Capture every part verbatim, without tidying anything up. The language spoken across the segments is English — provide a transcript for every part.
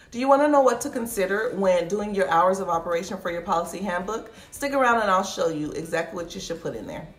Do you want to know what to consider when doing your hours of operation for your policy handbook? Stick around and I'll show you exactly what you should put in there.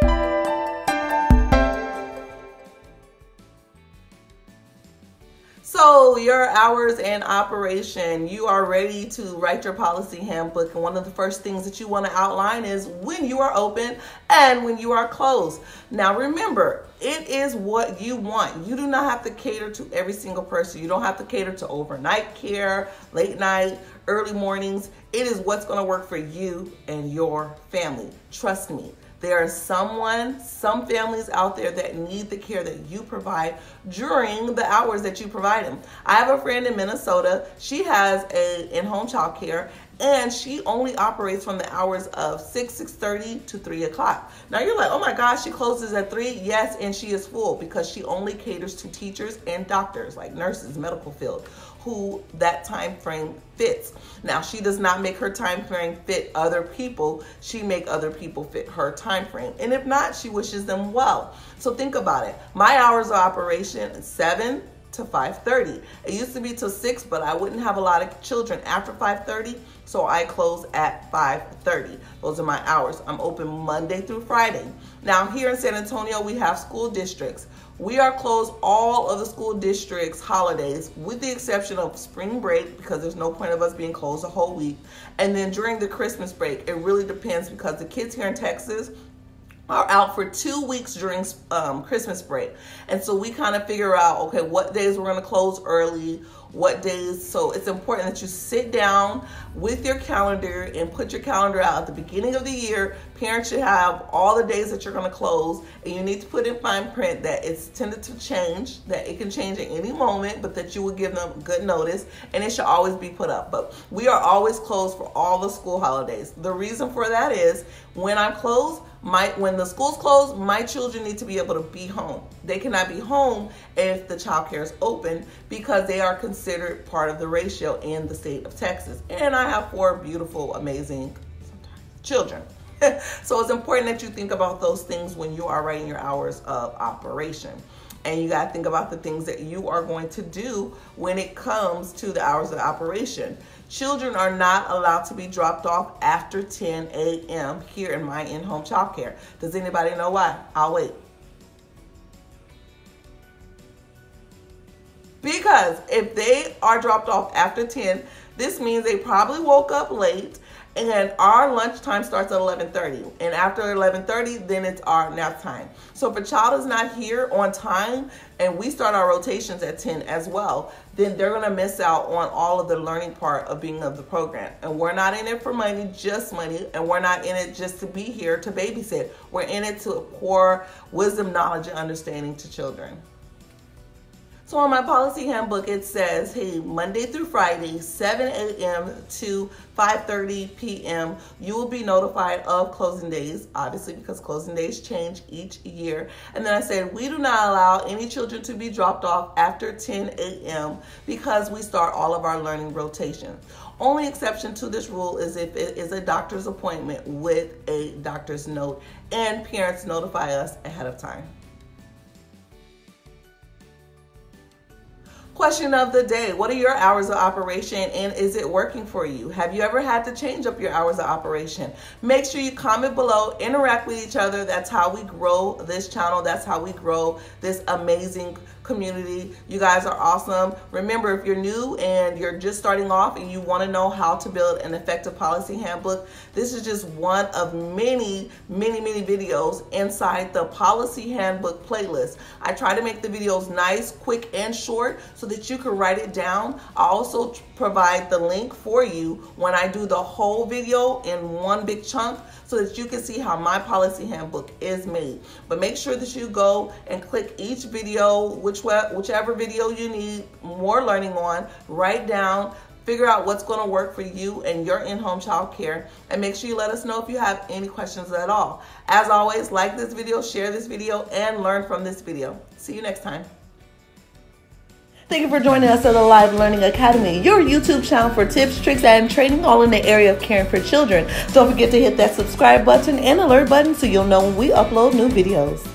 So your hours in operation, you are ready to write your policy handbook, and one of the first things that you want to outline is when you are open and when you are closed. Now remember, it is what you want. You do not have to cater to every single person. You don't have to cater to overnight care, late night, early mornings. It is what's going to work for you and your family. Trust me. There are someone, some families out there that need the care that you provide during the hours that you provide them. I have a friend in Minnesota. She has a in-home child care, and she only operates from the hours of six, six thirty to three o'clock. Now you're like, oh my gosh, she closes at three? Yes, and she is full because she only caters to teachers and doctors, like nurses, medical field, who that time frame fits. Now, she does not make her time frame fit other people. She make other people fit her time frame. And if not, she wishes them well. So think about it. My hours of operation, seven to five thirty. It used to be till six, but I wouldn't have a lot of children after five thirty, so I close at five thirty. Those are my hours. I'm open Monday through Friday. Now, here in San Antonio, we have school districts. We are closed all of the school districts' holidays, with the exception of spring break, because there's no point of us being closed a whole week. And then during the Christmas break, it really depends, because the kids here in Texas are out for two weeks during um, Christmas break. And so we kind of figure out, okay, what days we're going to close early, what days. So it's important that you sit down with your calendar and put your calendar out at the beginning of the year. Parents should have all the days that you're going to close, and you need to put in fine print that it's tended to change, that it can change at any moment, but that you will give them good notice, and it should always be put up. But we are always closed for all the school holidays. The reason for that is when I'm closed, My, when the school's closed, my children need to be able to be home. They cannot be home if the child care is open, because they are considered part of the ratio in the state of Texas. And I have four beautiful, amazing children. So it's important that you think about those things when you are writing your hours of operation. And you got to think about the things that you are going to do when it comes to the hours of operation. Children are not allowed to be dropped off after ten A M here in my in-home child care. Does anybody know why? I'll wait. Because if they are dropped off after ten, this means they probably woke up late, and our lunchtime starts at eleven thirty. And after eleven thirty, then it's our nap time. So if a child is not here on time, and we start our rotations at ten as well, then they're going to miss out on all of the learning part of being of the program. And we're not in it for money, just money. And we're not in it just to be here to babysit. We're in it to pour wisdom, knowledge, and understanding to children. So on my policy handbook, it says, hey, Monday through Friday, seven A M to five thirty P M, you will be notified of closing days, obviously, because closing days change each year. And then I said, we do not allow any children to be dropped off after ten A M because we start all of our learning rotation. Only exception to this rule is if it is a doctor's appointment with a doctor's note, and parents notify us ahead of time. Question of the day: what are your hours of operation, and is it working for you? Have you ever had to change up your hours of operation? Make sure you comment below, interact with each other. That's how we grow this channel. That's how we grow this amazing community. You guys are awesome. Remember, if you're new and you're just starting off and you want to know how to build an effective policy handbook, this is just one of many, many, many videos inside the policy handbook playlist. I try to make the videos nice, quick, and short so that you can write it down. I also provide the link for you when I do the whole video in one big chunk so that you can see how my policy handbook is made. But make sure that you go and click each video, which whichever video you need more learning on, write down, figure out what's going to work for you and your in-home child care, and make sure you let us know if you have any questions at all. As always, like this video, share this video, and learn from this video. See you next time. Thank you for joining us at the Live Learning Academy, your YouTube channel for tips, tricks, and training all in the area of caring for children. Don't forget to hit that subscribe button and alert button so you'll know when we upload new videos.